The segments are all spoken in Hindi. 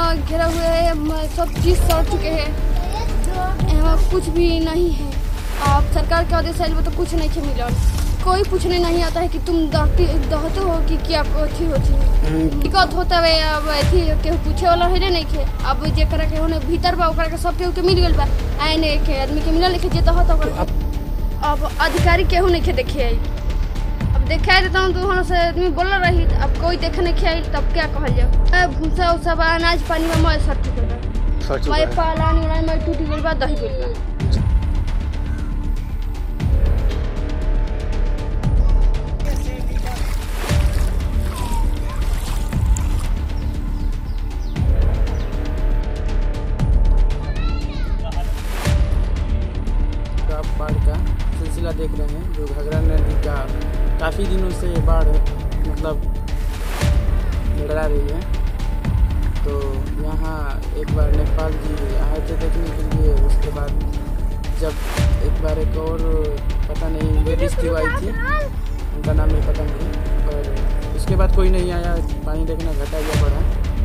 यहाँ घेरा हुआ है, सब चीज़ सड़ चुके हैं, यहाँ कुछ भी नहीं है। आप सरकार के आदेश आए तो कुछ नहीं मिला, कोई पूछने नहीं आता है कि तुम दहते हो कि क्या अथी होती है, दिक्कत होता है। अब अथी केहू पूछे वाला है नहीं खे, अब जे करे के होने भीतर बा ओकरा के सब केहू के मिल गइल बा, आए नहीं के आदमी के मिलल लेके जे दहत ओकरा अब अधिकारी केहू नहीं के देखे आई। अब देखा देता हूँ तो वहाँ से आदमी बोल रही, अब कोई देखे नहीं आई तब क्या कहल जाए। भूसा उसा अनाज पानी में मैं सट चुके बा, मैं पालानी उलानी मैं टूट गइल बा, दही गइल बा। बाढ़ का सिलसिला देख रहे हैं, जो घाघरा नदी का काफ़ी दिनों से बाढ़ मतलब लड़ा रही है। तो यहाँ एक बार नेपाल जी आए थे देखने के लिए, उसके बाद जब एक बार एक और पता नहीं लेडीज क्यों आई थी, उनका नाम नहीं पता नहीं, और उसके बाद कोई नहीं आया, पानी देखना घटा या बढ़ा।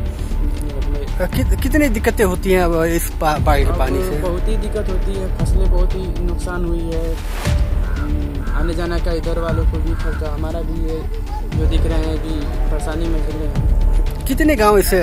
कितनी दिक्कतें होती हैं अब इस बाढ़ के पानी से? बहुत ही दिक्कत होती है, फसलें बहुत ही नुकसान हुई है, आने जाने का इधर वालों को भी खर्चा, हमारा भी है, जो दिख रहे हैं कि परेशानी में चल रहे हैं। कितने गांव इससे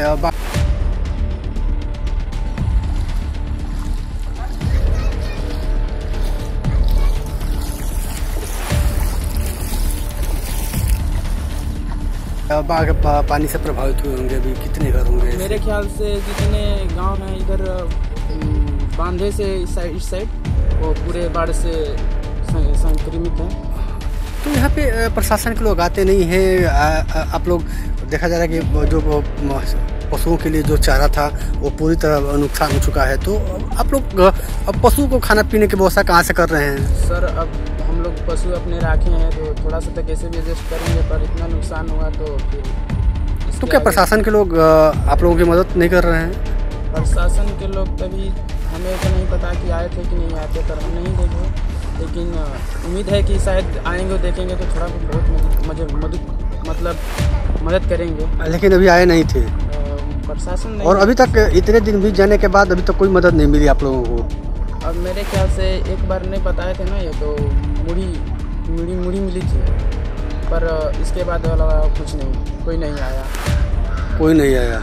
बाढ़ पानी से प्रभावित हुए होंगे? अभी कितने घर होंगे? मेरे ख्याल से जितने गांव हैं इधर बांधे से इस साइड वो पूरे बाढ़ से संक्रमित हैं। तो यहाँ पे प्रशासन के लोग आते नहीं हैं? आप लोग देखा जा रहा है कि जो पशुओं के लिए जो चारा था वो पूरी तरह नुकसान हो चुका है, तो आप लोग अब पशु को खाना पीने की व्यवस्था कहाँ से कर रहे हैं? सर अब हम लोग पशु अपने राखे हैं तो थोड़ा सा तो कैसे भी एडजस्ट करेंगे, पर इतना नुकसान हुआ तो फिर तो क्या प्रशासन के लोग आप लोगों की मदद नहीं कर रहे हैं? प्रशासन के लोग तभी हमें तो नहीं पता कि आए थे कि नहीं आए थे, पर हम नहीं देखे, लेकिन उम्मीद है कि शायद आएंगे देखेंगे तो थोड़ा बहुत मदद करेंगे। लेकिन अभी आए नहीं थे प्रशासन नहीं। और अभी तक इतने दिन बीत जाने के बाद अभी तक कोई मदद नहीं मिली आप लोगों को? अब मेरे ख्याल से एक बार नहीं बताए थे ना, ये तो मुड़ी मिली थी, पर इसके बाद वाला कुछ नहीं, कोई नहीं आया। कोई नहीं आया?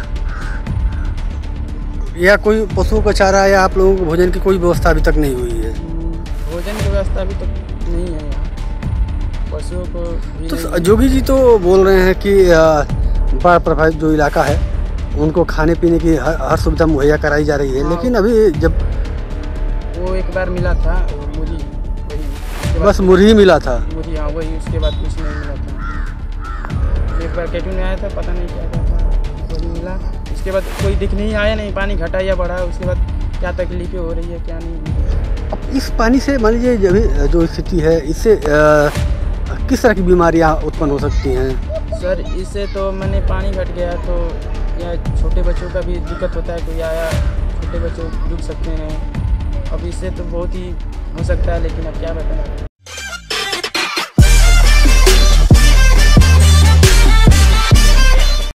या कोई पशुओं का चारा या आप लोगों को भोजन की कोई व्यवस्था अभी तक नहीं हुई है? भोजन की व्यवस्था अभी तक नहीं है यहाँ, पशुओं को भी तो जोगी जी तो बोल रहे हैं कि बाढ़ प्रभावित जो इलाका है उनको खाने पीने की हर सुविधा मुहैया कराई जा रही है। हाँ। लेकिन अभी जब वो एक बार मिला था मुरी, बस मुरी ही मिला था, मुरी, हाँ वही, उसके बाद कुछ नहीं मिला था। एक बार कैटू ने आया था, पता नहीं क्या था, वही मिला, उसके बाद कोई दिख नहीं आया, नहीं पानी घटा या बढ़ा, उसके बाद क्या तकलीफें हो रही है क्या नहीं। अब इस पानी से मान लीजिए अभी जो स्थिति है, इससे किस तरह की बीमारियां उत्पन्न हो सकती हैं? सर इससे तो मैंने पानी घट गया तो या छोटे बच्चों का भी दिक्कत होता है, कोई आया छोटे बच्चे डूब सकते हैं, अब इससे तो बहुत ही हो सकता है, लेकिन अब क्या बताएं।